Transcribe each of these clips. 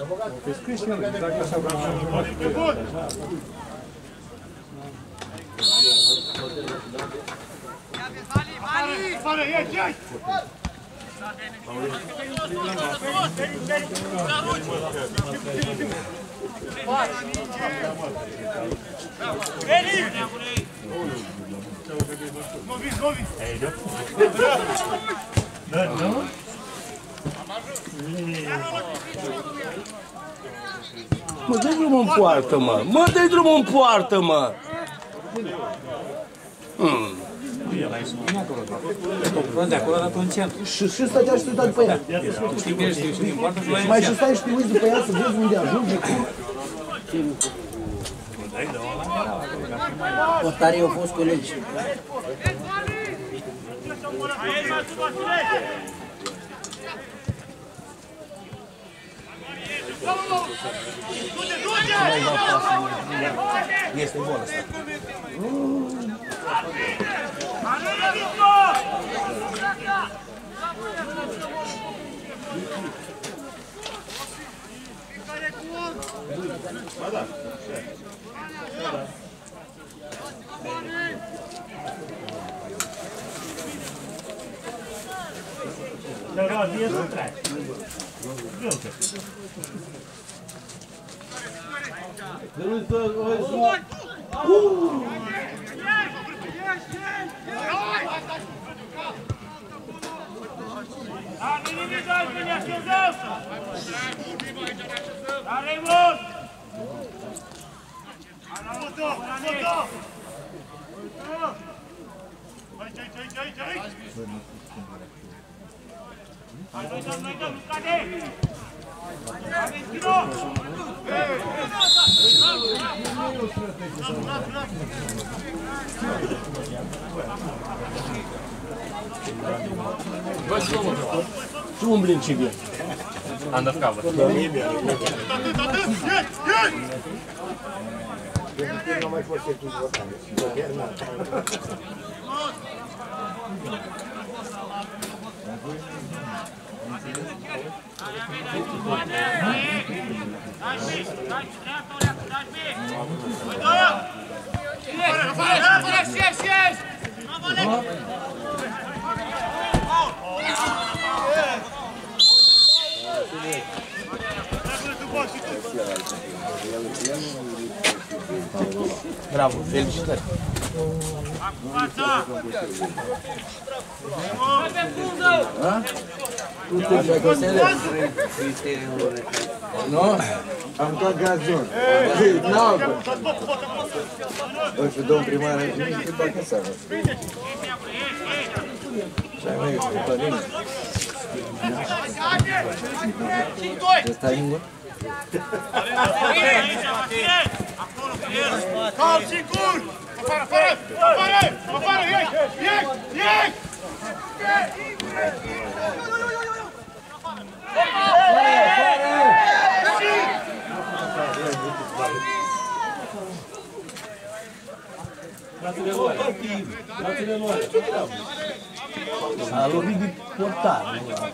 Pe scris și el, dacă așa vreau. Afară, ieși, ieși! Mă, dă-i drumul în poartă, mă! Mă, dă-i drumul în poartă, mă! De acolo a dat un centru. Și stătea și se uita după ea. Știi că ești din poartă și Mai și stai și te uiți după ea să vezi unde ajunge. Portarii au fost colegi. Este bun ăsta. Și umbli în civil. Undercover. Nu mai fost etul Bravo, felicitări! Nu? Am tot gazon. Nu! Nu știu, domn primar, nu știu dacă s-a văzut. Ce-ai mai ești, Părine? Ăsta e lingură? Cal sigur! Afară, afară! Afară! Afară! Ieși! Ieși! Ieși! A lovit de portar.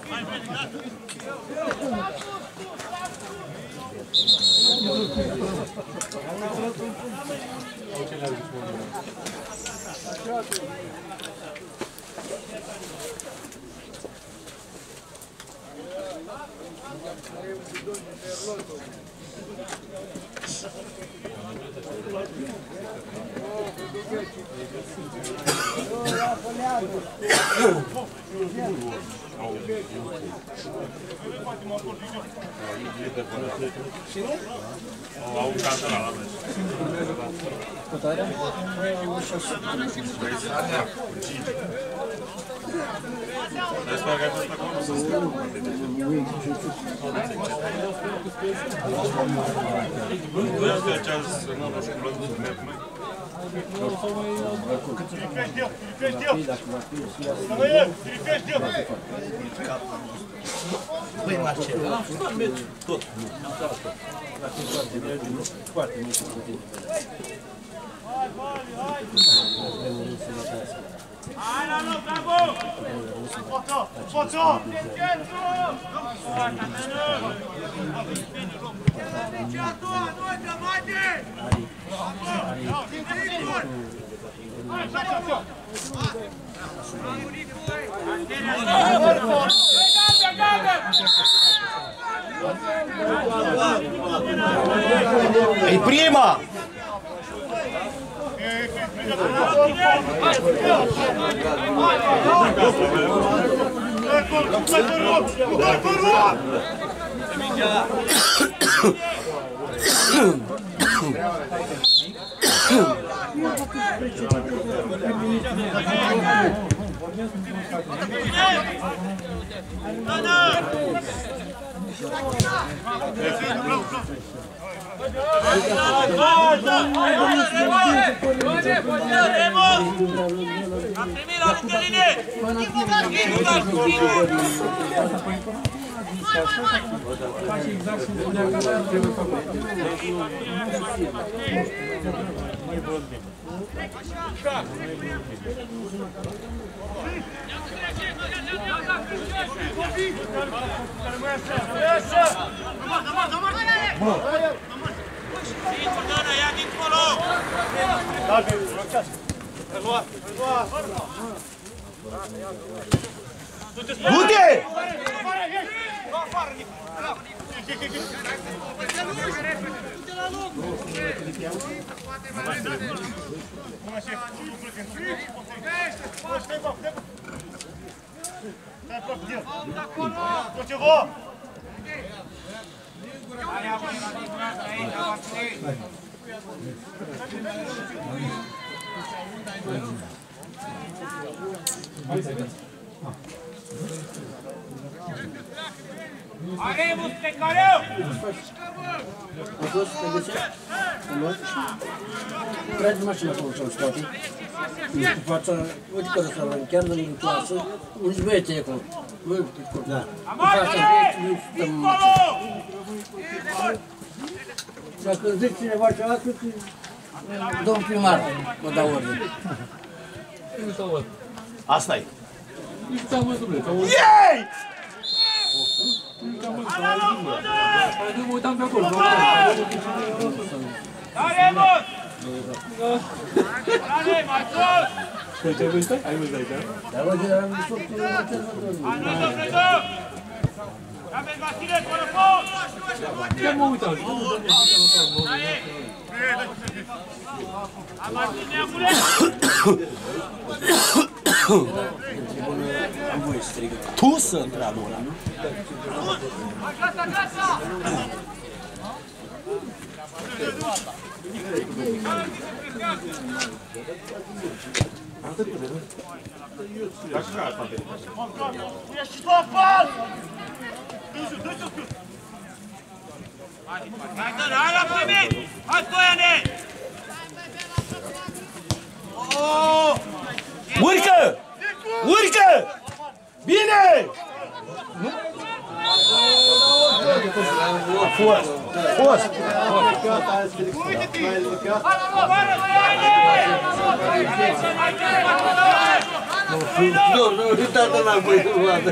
Băi, Marcel, tot. Foarte mult. Hai la loc, bravo! Foto! Foto! Centru! E prima! Du-te! Aremus, Pecareu! A fost pe găsit? Am luat și tragi mașina acolo să-l scoate. În fața, uite că ăsta, chiar în clasă, unii băieți acolo. Da. În fața băieți, nu stăm mașina. Dacă zic cineva ceva, cred că domnul primar mă dau ordine. Asta-i. Ei! Nu mă uitam pe acolo. Aremus! Hai, mai sus! Ce-ai văzut? Ai văzut aici? Dar văd că am văzut că nu mă cer Hai, Aveți Vasile, corăpos! Ce mă uitam? Hai, Martineacule! am voie să strigă. Tu să întreabă ăla. Gata, gata! Ești tu afară! Hai la primit! Hai, Stoiane! Urcă! Urcă! Bine! Fost! Fost! Nu, uitați la voi, nu vadă.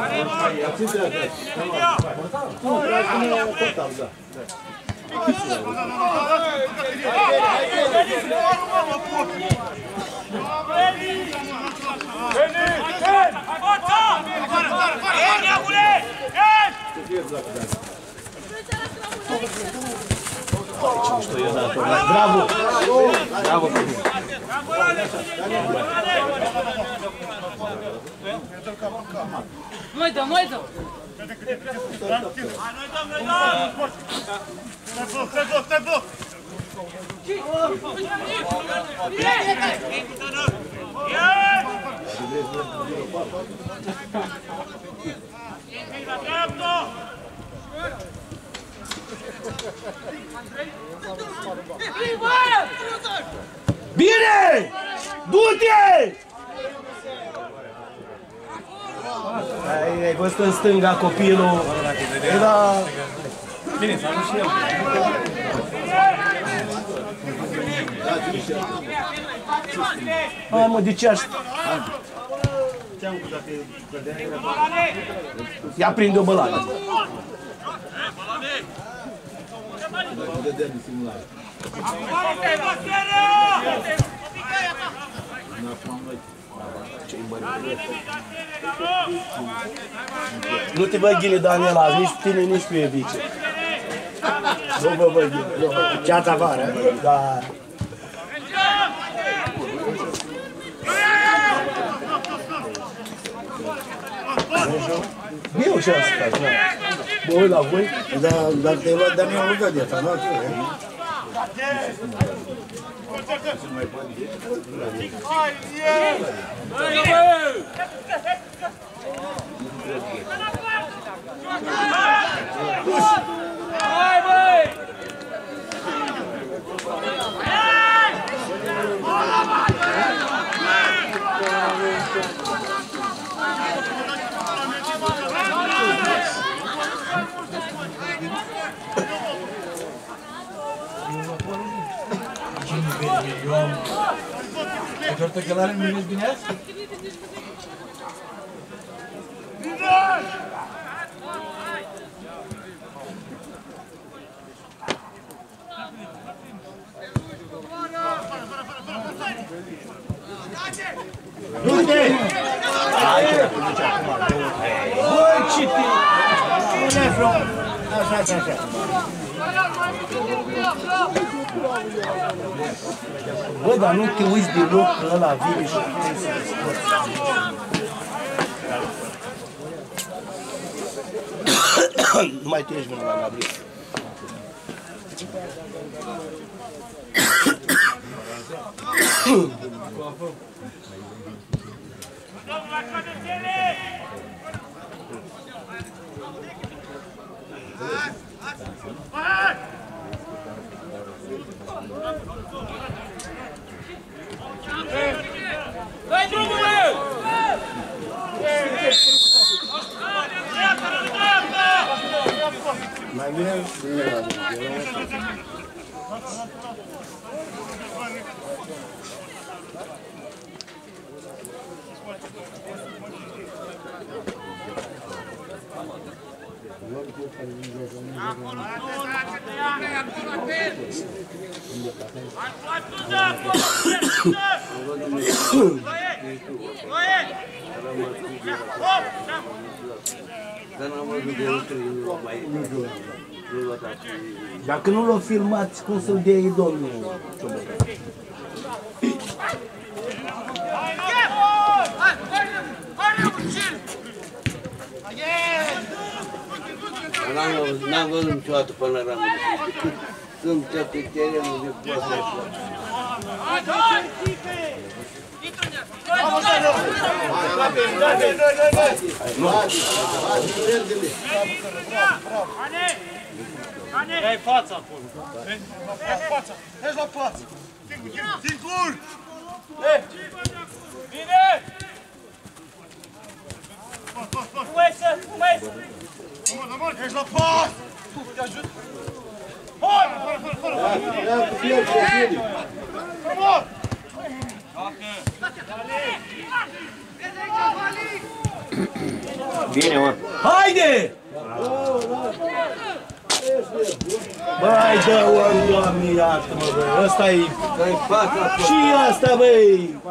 Bravo! Bravo! Noi dăm! Noi dăm! Stai bloc! Bine! Du-te! Ai văzut în stânga copilul? Era... Bine, s-a dus și el. Hai mă, de ce aș... Ia prinde o bălană. Nu te bă ghine, Daniel, azi, nici pe tine, nici pe Evice. Nu bă ghine. Ceața afară. Da. Eu și asta, da. Mă uit la voi. Dar te-ai luat Daniel Lugă de asta, nu? Hai, băi! Ajută că l-are în bine azi? Du-te! Băi, ce te... Așa. Bă, dar nu te uiți deloc că ăla vine și puteai să-l scoți. Nu mai te ești vână la Gabriel. Dai drumul, bă! Mai bine, Dacă nu l-o filmați, cum să-l dea ei domnul? N-am văzut niciodată panoramă. Sunt pe terenul de poate așa. Dai fața acolo. Fața. Ești la față. Singur! Bine! Cum mai să? Ești la față! Te ajut! Hai! Frumos! Bine, mă. Haide! Băi, dă-o, Doamne, iartă-mă, băi, ăsta-i... Dă-i fața. Și asta, băi!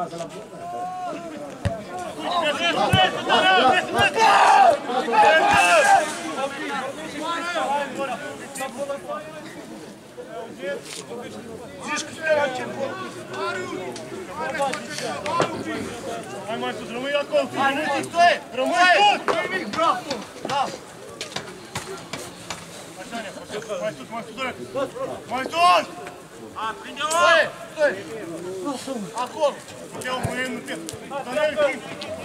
Hai mai sus, rămâi acolo! Rămâi sus! Bravo! Da! Mai sus, mai sus! Prinde-o! Stai! Acolo! Uite-o, mâine nu pierd! Dă-ne-l timp!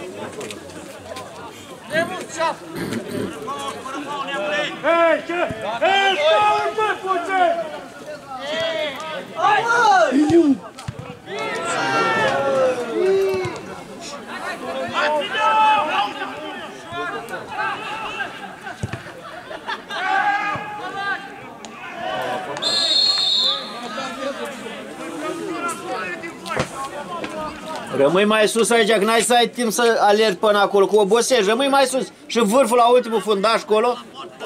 Nemus, ceap! Hei, ce? Hei, stai, mă, puțin! Hai, mă! Rămâi mai sus aici, că n-ai să ai timp să alergi până acolo, cu obosești, rămâi mai sus. Și vârful la ultimul fundaș acolo.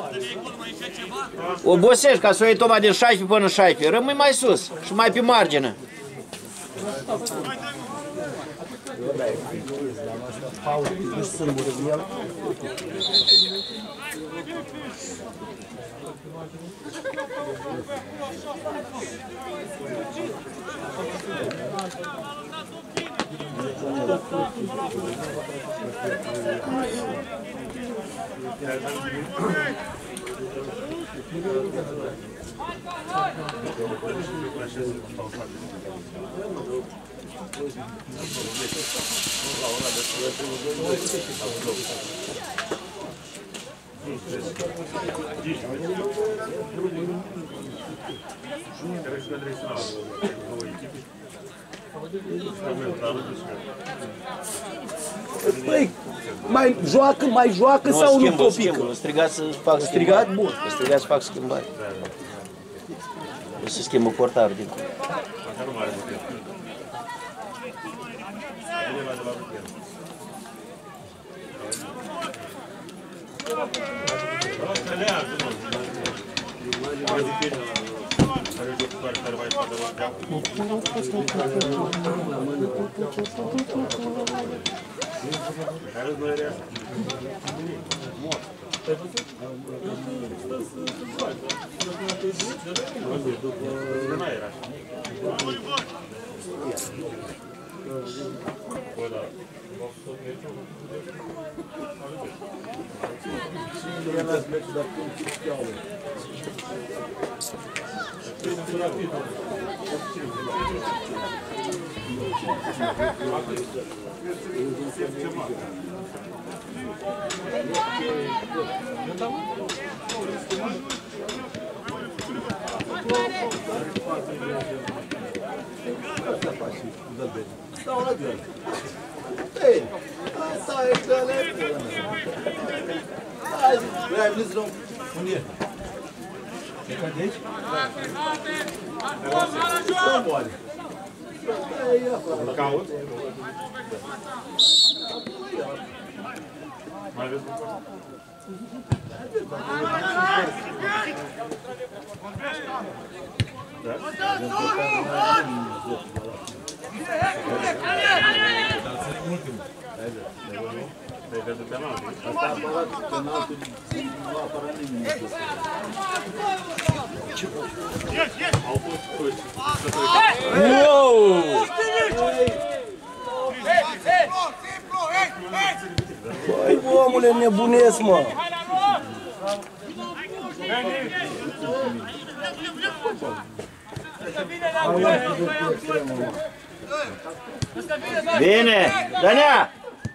Obosești ca să o iei toma din 16 până 16, rămâi mai sus și mai pe margine. Nu știu sâmbure din el. Băi, mai joacă sau nu copică? Strigați să fac Strigat? Bun. Strigați să fac schimbare. O să schimbă portarul dincolo. Ei, asta e telefonul. Hai, vrei să luăm. Unde e? E ca de aici? Nu moare. Caut. Mai vezi? Băi, omule, nebunesc, mă. Bine! Dănea!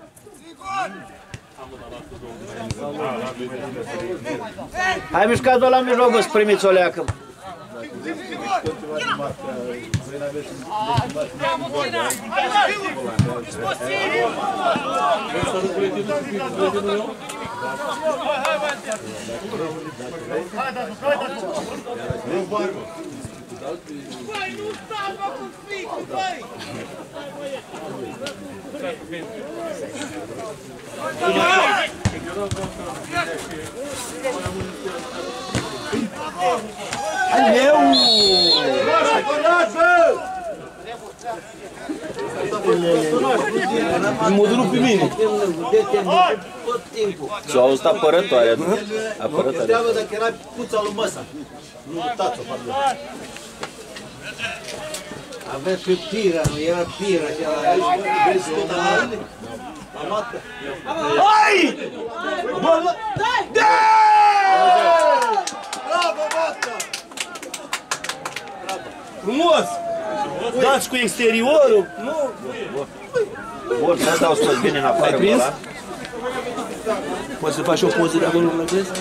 Hai mișcat-o la mijloc, bă, să primiți o leacă. Băi, nu stau, mă, cu flicul, băi! Meu! Mă duc pe mine. S-a auzit apărătoare, nu? Apărătoare. Întreabă dacă era puța lui Măsa. Nu uitați-o, pardon. Avea pe pira, nu era pira. Vezi tot amarele? Amată. Hai! Bă, bă! Da! Bravo, Măsa! Frumos! Dați cu exteriorul! Nu! Bun, să asta o scos bine în afară. Ai prins? Ăla. Poți să faci o poză de acolo la crezi?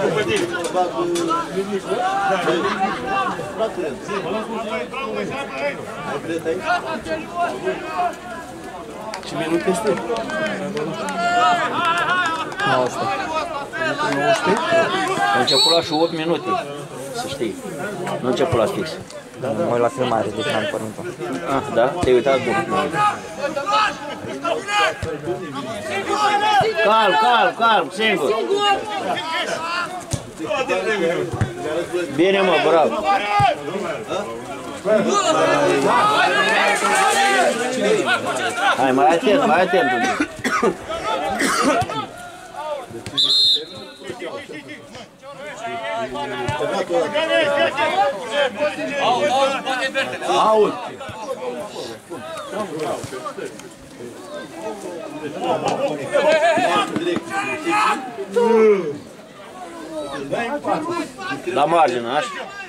Ce minut este? 19. A început la și 8 minute, să știi. Nu a început la fix. Mă uit la filmare, deci n-am pornit-o. Ah, da? Te-ai uitat bun. Calm, singur. Bine, mă, bravo. Hai, mai atent, mai atent. Aud. La margine, așa?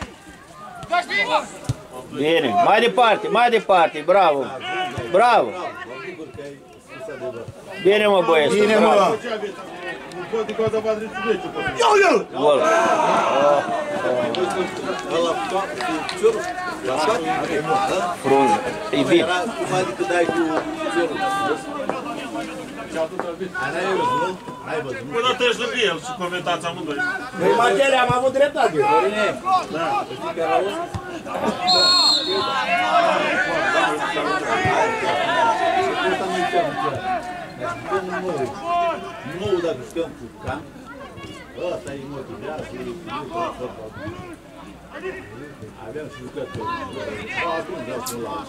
Bine, mai departe, bravo. Bravo. Bine, mă, băieți. Bine, mă. Gol. Frunză. E bine. Cum adică dai cu ciorul? N-ai văzut, nu? Până treci lângă el și comentați amândoi. Păi, Marcele, am avut dreptate. Dorine. Nu, dacă jucăm cu can, ăsta e motivează, aveam și jucători. Acum vreau să-l las.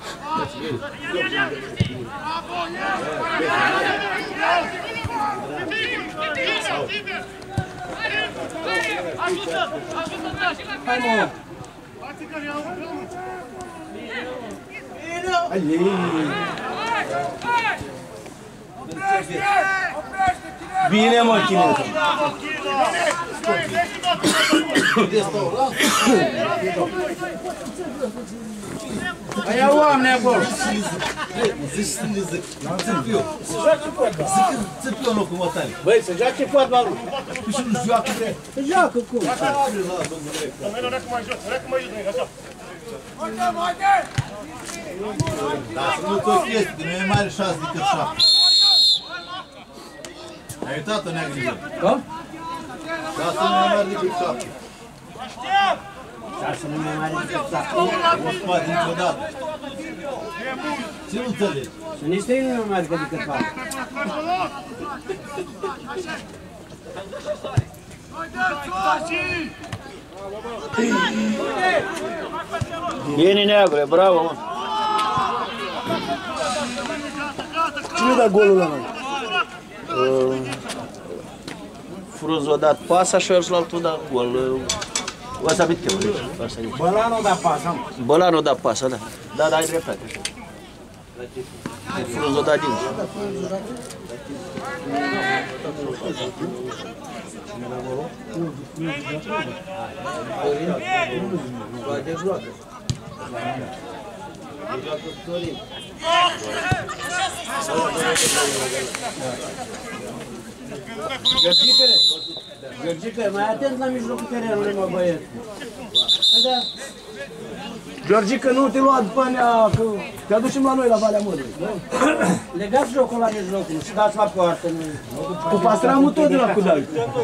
Hai, mă! Bine, mă, chineză! Hai, ia oameni acolo! Zici să ne zic, țârpiu! Țârpiu în locomotoare! Băi, să joace fotbalul! Tu și nu joacă, bre! Să joacă, cum? Domnul, recu mai jos, recu mai jos, așa. Dar să nu-ți o chestie, de nu e mai are 6 decât 7. Ai uitat-o, ne-a grijă. Da? Dar să nu e mai mare decât 7. Dar să nu mai mare decât 7. Nu se poate niciodată. Ce nu înțelegi? Să nici trei nu mai mare decât 4. Bine, Neagre, bravo, mă. Cine da golul la noi? Frunză a dat pasa și ălălaltul a dat gol. O să abit eu. Bălanul da pasă. Bălanul a dat pasa, da. Da, ai dreptate. Frunză a dat din. Georgica, mai atent la mijlocul terenului, mă, băieți. Da. Georgica, nu te lua după nea, că te aducem la noi la Valea Mărului. Legați jocul la mijlocul și dați la poartă. Cu pastramul tot de la Cudai.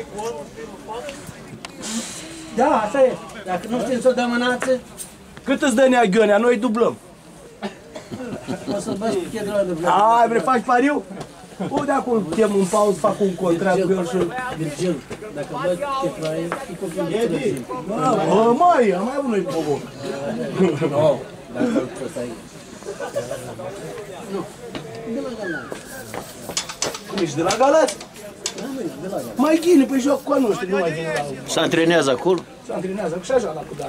Da, așa e. Dacă nu știm să o dăm în ață, Cât îți dă nea Ghionea? Noi dublăm. o să-l băți cu chetră de vlădă. Ai, vrei faci pariu? O, de acum chem în pauză, fac un contract cu el și... Virgil, dacă băți cu chetră, e copil de Virgil. Bă, mai, am mai avut noi povo. Nu, dacă îl poți ai. Nu, de la Galați. Cum ești de la Galați? De la Galați. Mai ghine, păi joc cu a noștri, nu mai vine la... Se antrenează acolo? Se antrenează, și așa la Cudai.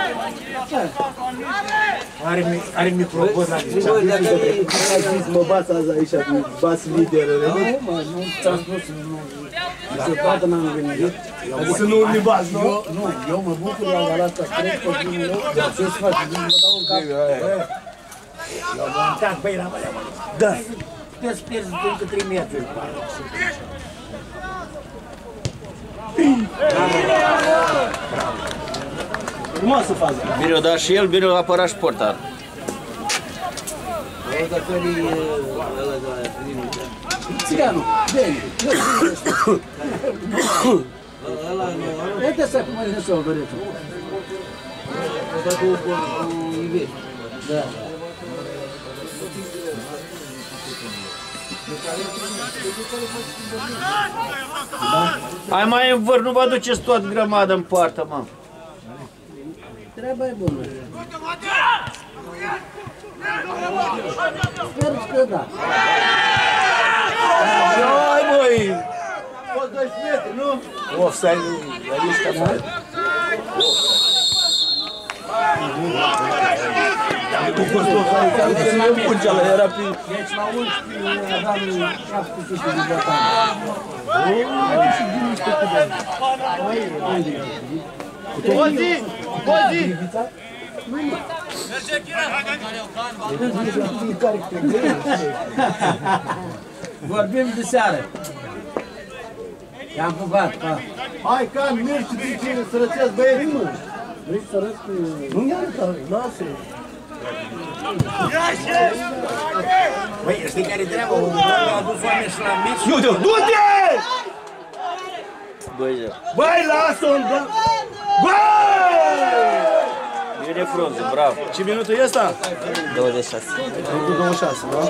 Are microfon la aici. Mă bați azi aici, bați liderele. Nu, ți-am spus, nu. Se poate n-am venit. Adică să nu ne bați, nu? Nu, eu mă bucur la Galați, cred că primul meu, ce-ți faci? Mă dau în cap. Eu m-am uitat, băi, la Valea Mărului. Da. Te-ți pierzi de încă 3 metri. Frumoasă fază. Bine o dat și el, bine o apărat și portar. Țiganul, bine. Uite să cum ai rezolvă rețul. Da. Hai mai în vârf, nu vă duceți tot grămadă în poartă, mă. Treaba e bună. Sper că da. Hai, băi! Fost 12 metri, nu? Offside, aici ca față. Tu fost offside, că nu e pungea la era pe... Deci la 11 aveam 700 de bătani. Bozi! Bozi! Vorbim de seară. I-am pupat, pa. Hai, Can, mergi și zici, sărățesc băieții, mă! Vrei să răsc? Nu i-a arătat, lasă. Băi, știi care-i treaba? A adus oameni și la meci. Du-te! Du-te! 2-0. Băi, lasă-o! Băi! Bine frunză, bravo. Ce minutul e ăsta? 26. Minutul 26, da?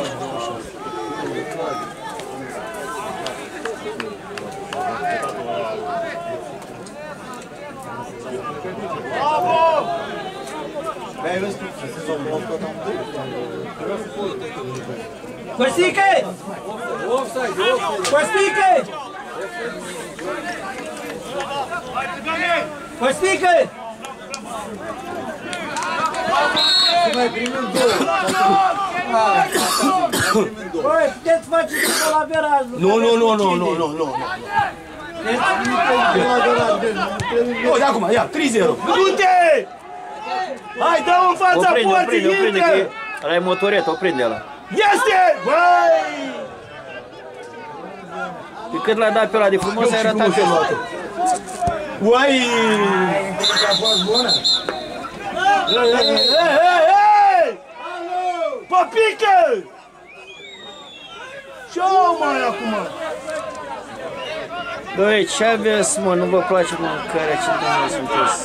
Costică! Costică! Costică! Mai primim două! Băi, puteți face și la veraj. Nu. O, de acum, ia, 3-0. Du-te! Hai, dă-o în fața porții, Oprinde, intră! că ăla e motoret, oprinde ăla. Este! Băi! Pe cât l-a dat pe ăla de frumos, ai arătat pe ăla. Uai! Hei! Păpică! Ce-o mai acum? Băi, ce aveți, mă? Nu vă place mâncarea? Ce domnule sunteți?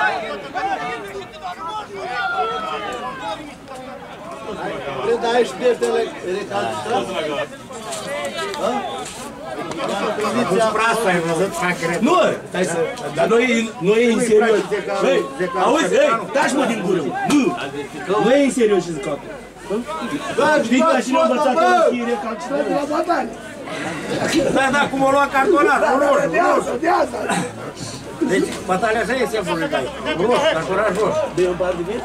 Cred că aici pierdele recalcitrat? Nu, stai să... Dar nu e în serios. Băi, auzi, taci mă din gură. Nu e în serios și zic că... Știi că și ne-a învățat că nu fie recalcitrat de la batală. Da, cum o lua cartonar, roșu. Deci, batalia așa e semnul tăi. Roșu, cartonar roșu. De un par de vieți?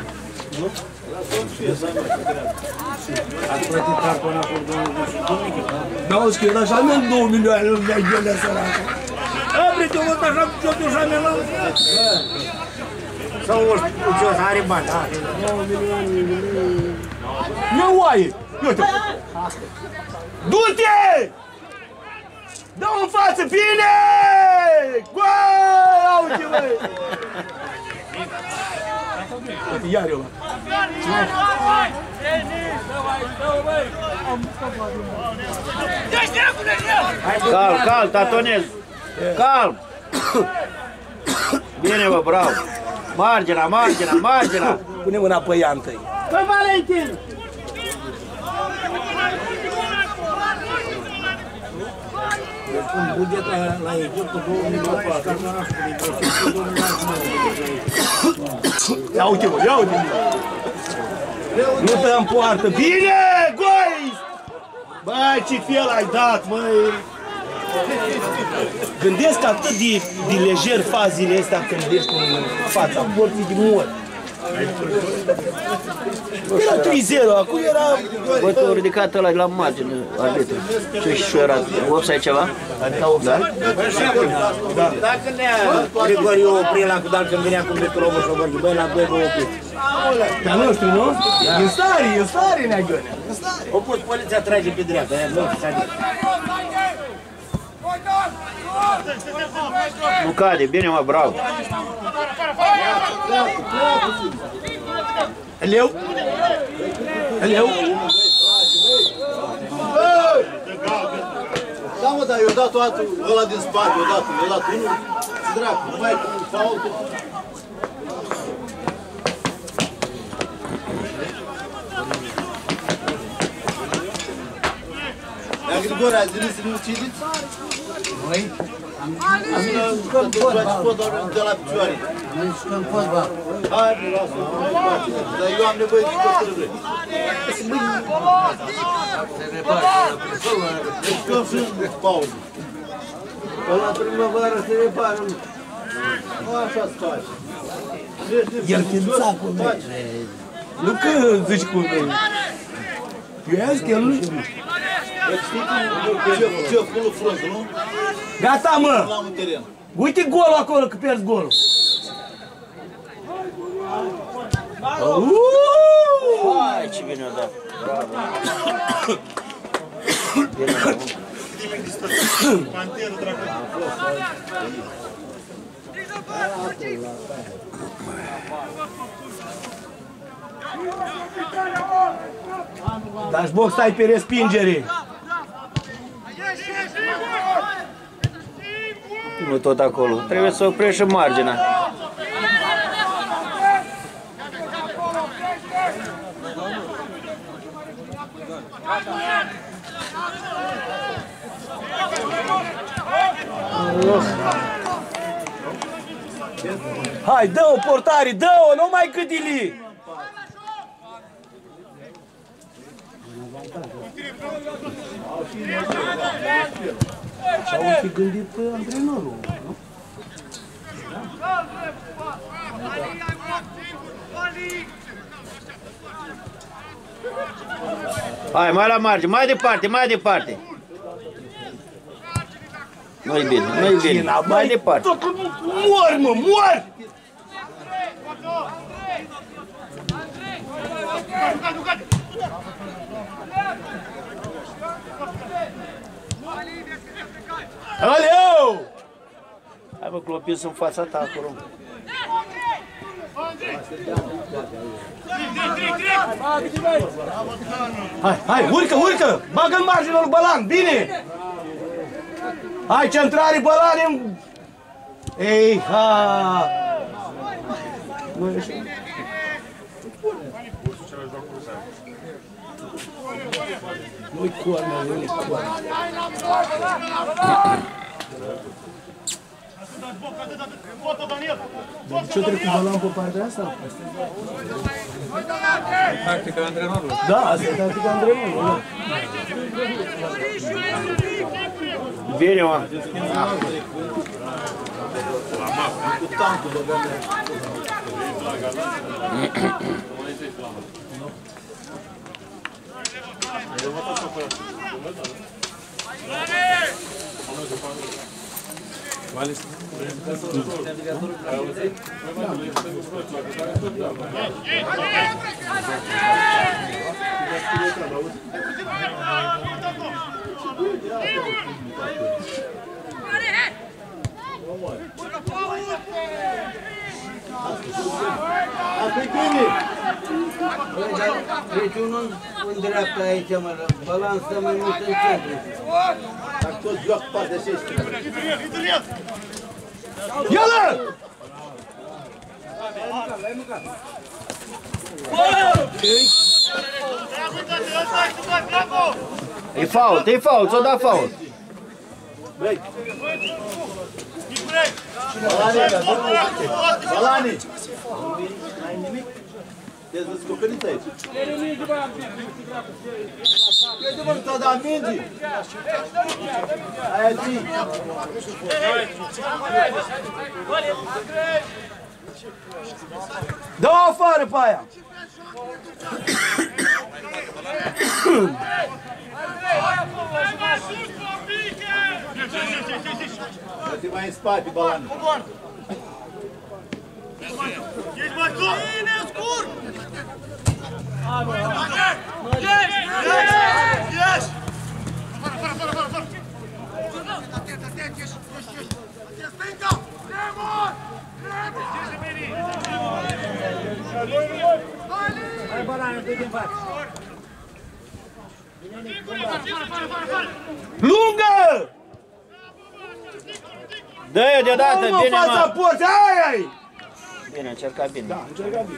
Ați plătit cartonar cu domnul Dumnică? N-auzi că era așa mea 2 milioane, nu mi-ai gândea săracă. Abre, te-o văd așa, ce-o așa mea la... Sau o ce are bani, da? Nu oaie! Uite! Du-te! Dă-o în față, bine! Goal! Auzi, băi! Uite, iar eu. Calm, tatonez! Calm! Bine, bă, bravo! Marginea! Pune mâna pe ea întâi. Păi, Valentin! Bugeta la echipă cu 2 milioane și cartonașul cu 2 milioane. Ia uite, bă, ia uite! Nu te împoartă! Bine! Goi! Băi, ce fel ai dat, măi! Gândesc atât de lejer fazile astea când ești în fața porții de mult. Era 3-0, acum era... Bă, că-au ridicat ăla de la margine, arbitru. Ce-i șuierat? Offside ceva? Adică offside? Da. Dacă ne-a Grigoriu oprit la Cudal când venea cu metrologul și-o vorbi, băi, la 2 vă oprit. Dar nu știu, nu? E stare, neagănea. O pus poliția trage pe dreapta, aia nu se adică. Nu cade, bine mă, bravo. Eleu? Da, mă, dar eu dat toată ăla din spate, eu dat unul, dracu, nu mai cu faultul. Dar Grigore, azi nu ucideți? Noi Jucăm fotbal de la picioare. Noi jucăm fotbal. Hai, lasă-o, dar eu am nevoie de hotărâre. Se repare, Deci jucăm și în pauză. până la primăvară se repară. Așa-ți faci. El fiind sacul meu. Nu că zici cum e. Eu că el nu știu. Ce pulul frunză, nu? Gata, mă! La un teren. Uite golul acolo, că pierzi golul. Hai, ce bine o dat. Mantelul dracu. Dați box, stai pe respingere. Nu tot acolo. Trebuie să oprești în marginea. Hai, dă-o, portare, dă-o, nu mai gâdili! Și-au fi gândit antrenorul, nu? Hai, mai la margine, mai departe, mai departe. Nu-i bine, nu-i bine, mai departe. Mor, mă, mor! Aleu! Hai mă, clopis în fața ta acolo. Hai, hai, urcă, urcă! Bagă în marginea lui Bălan, bine! Hai, centrare, Bălan! Ei, ha! Nu-i coarnă, nu-i coarnă. Ce-o trecut Bălan pe partea asta? Tactica antrenorului. Da, asta e tactica antrenorului. Bine, mă. Cu tancul băgăm. Asta-i bine! Deci unul în dreapta aici, mă, Bălan stă mai mult în centru. Dacă toți joacă pas de 16. Ia-l! E fault, ți-o dat fault. Break! Balani! N-ai nimic? Te-ai descoperit aici. Uite mă, nu-ți-a dat mingi! Aia zi! Dă-o afară pe aia! Dă-te mai în spate, Balani! Ești mai sus! Bine, scurt! Ieși! Afară! Atent, ieși! Stânga! Demon! Hai, Bălan, du-te în față. Lungă! Dă-i-o deodată, Mă, bine, fața mă. porți, ai! Bine, încerca bine. Da, încerca bine.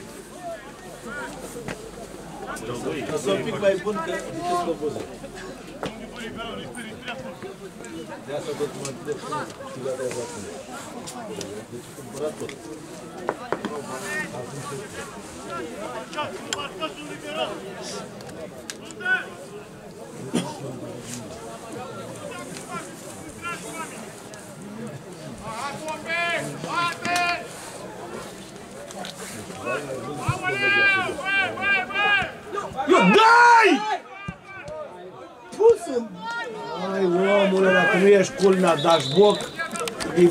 Lăsă un pic mai bun că nu-ți Eu, dai! Pus-mi! Ai, omule, dacă nu ești culmea, dașboc, e...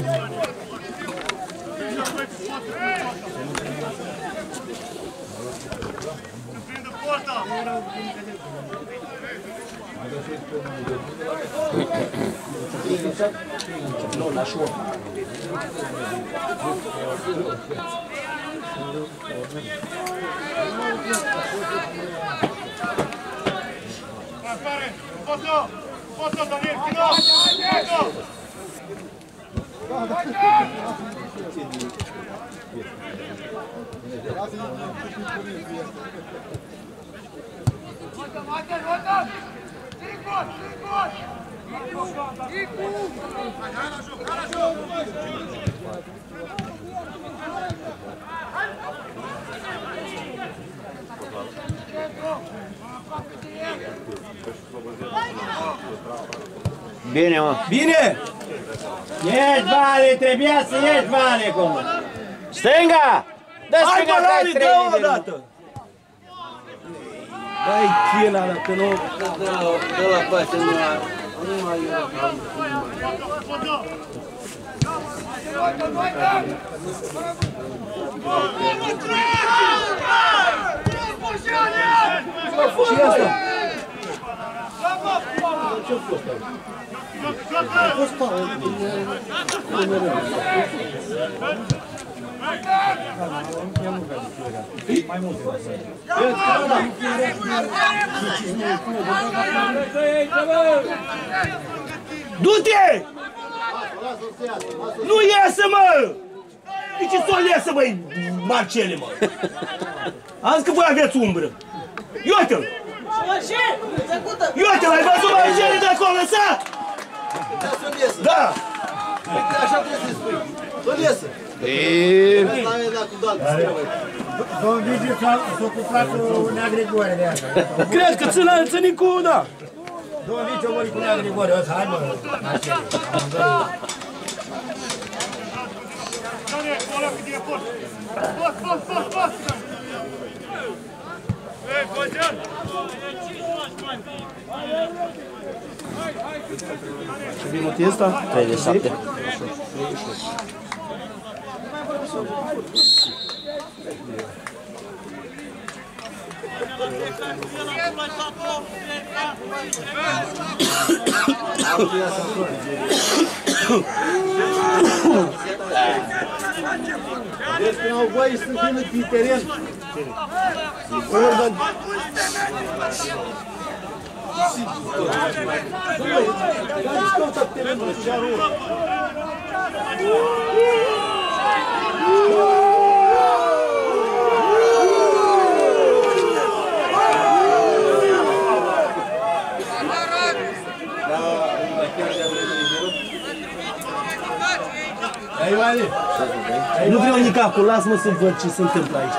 Nu, lași o. Foto, Daniel, kino! Foto! Bine, mă. Bine! Ești, Vale, trebuia să ieși, Vale, cum? Stânga! Dă Hai, stânga, că ai Balani, 3 dă-o de nu. odată! Dă-i chila, dacă nu... Dă la paște, nu mai Și asta? Du-te! Nu iese, mă! De ce s-o iese, băi, Marcele, mă? Am zis că voi aveți umbră. Iute-l! Iute-l, ai văzut Marcele de acolo, lăsat? Da! Așa trebuie să-i spui. Să-l iesă. Domnul Vigi s-a cuplat cu Nea Grigore de asta. Crezi că ține cu, da? Domnul Vigi o mori cu Nea Grigore, o să hai, mă. Daniel, ăla cât e fost! Post! Ei, Bojan! Ce minut e ăsta? 37. Deci când au voie să vină pe teren. Nu vreau nici acolo, lasă-mă să văd ce se întâmplă aici.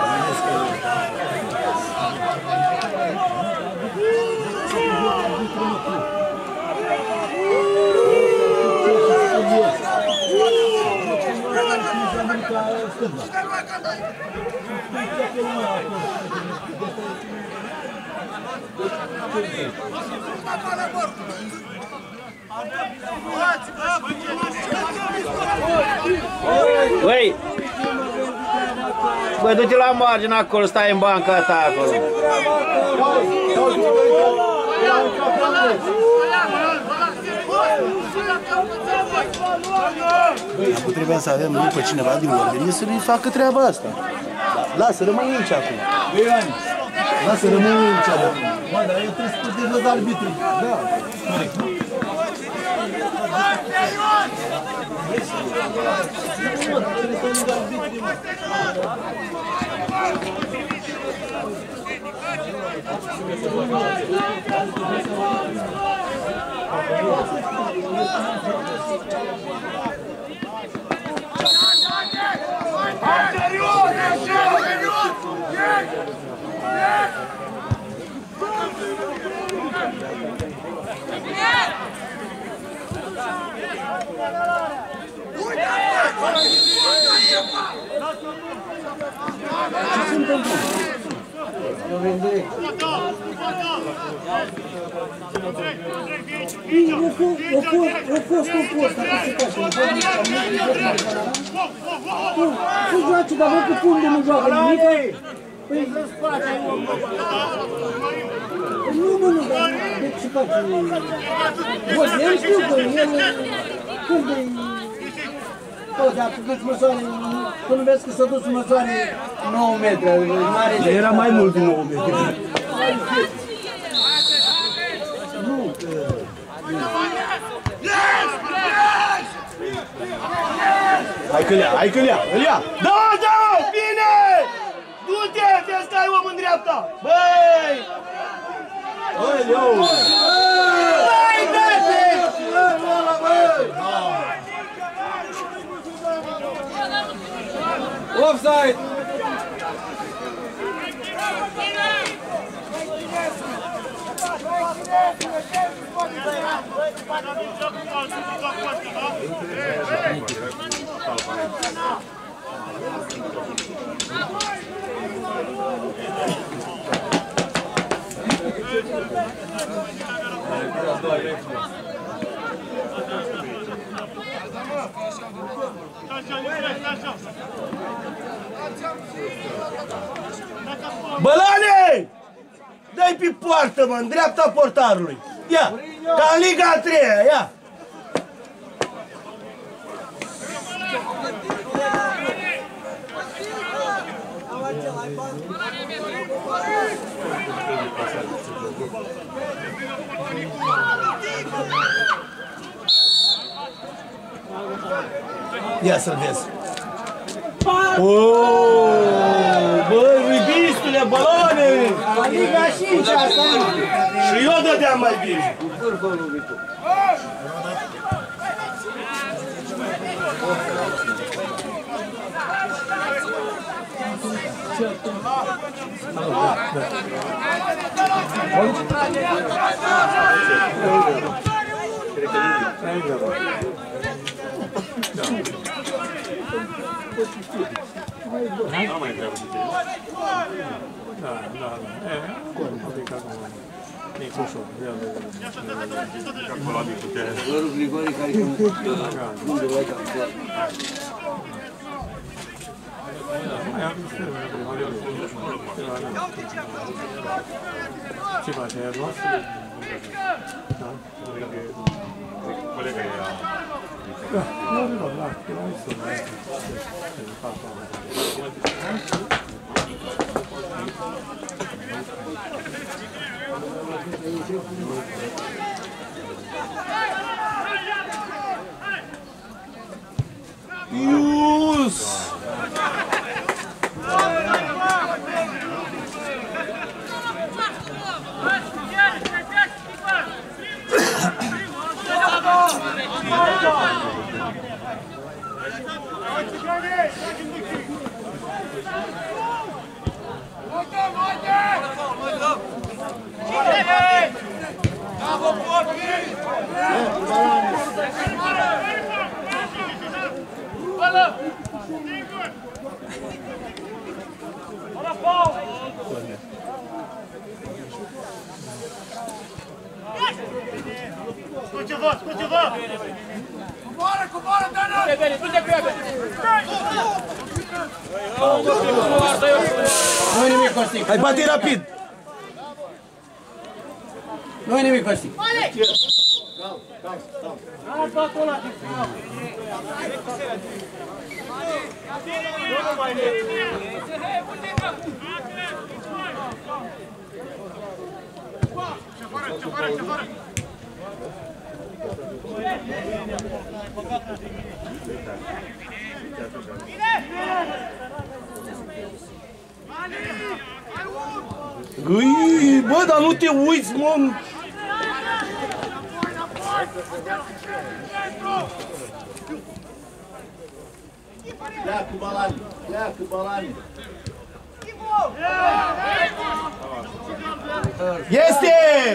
Băi! Băi, du-te la margine acolo, stai în banca ta acolo. Acum trebuie să avem noi pe cineva din ordine să ne facă treaba asta. Lasă, rămâi aici acum. Lasă, rămâi aici acum. Mă, dar eu trebuie să putem arbitrii. Da. Tu joace, dar văd că unde nu joacă nimic. Păi, nu, dar de ce face? Bă, el știu că el, când e... Tot, dacă îți măsoare, când vezi că s-a dus să măsoare 9 metri, era mai mult de 9 metri. Nu, Hai că-l ia, îl ia! Da, bine! Du-te, vezi că ai om în dreapta! Băi! Ăleu! Băi, dă-te! Offside! Bălane! Dă-i pe poartă, mă, în dreapta portarului. Ia, ca în Liga a 3-a, ia. Ia să-l vezi. Băi, ribistule, balone! la Liga 5 asta. Și eu dădeam mai bine. Nu-i nimic, Costi. Hai, bate rapid! Nu-i nimic, Costi. Gâi, bă, dar nu te uiți, mă! Pleacă balanii, pleacă balanii. Este!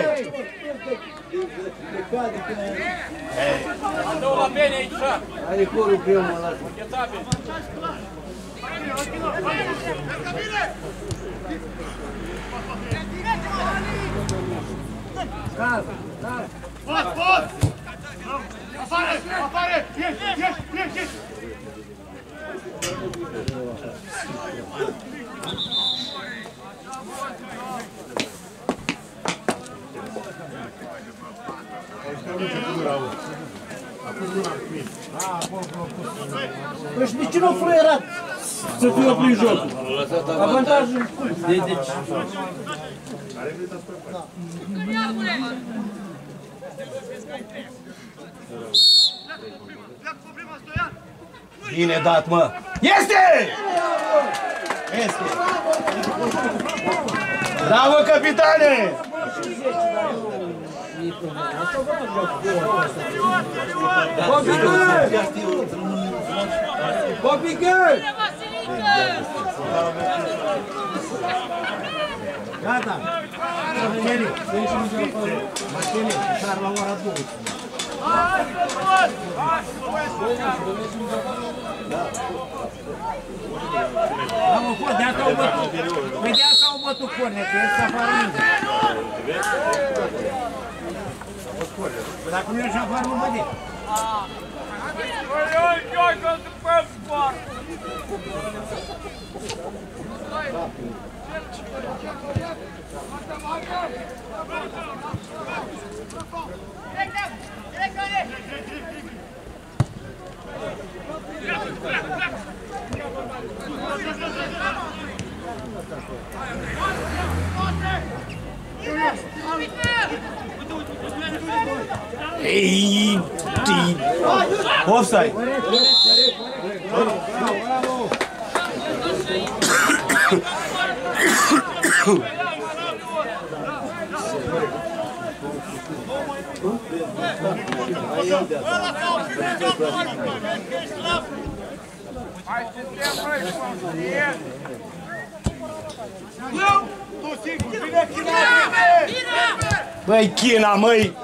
Andou la bine aici. Are corul primul ăla. Pot, pot! Afară, afară! Ieși, ieși, ieși, ieși! Păi și de ce nu fluierat? Să fie oprit jocul. Avantajul deci. Bine dat, mă! Este! Este! Bravo, capitane! Copii! Gata! Mașini, dar la ora 2. Bravo, Cor, de asta au bătut. Păi de asta au bătut Corne, că este afară minge. Dacă nu ești afară, nu bădit. Ei, offside. Băi, China, măi!